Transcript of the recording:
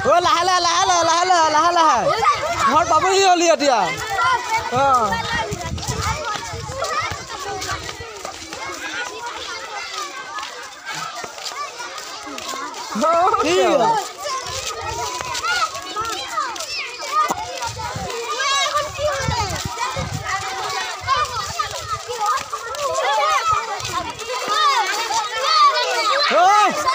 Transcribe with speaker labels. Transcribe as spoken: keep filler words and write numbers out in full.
Speaker 1: ও লাহে লাহে লাহে লাহে লাহে লাহে লাহে লাহে ঘৰ পাবহি হলি এতিয়া অ কি Oh!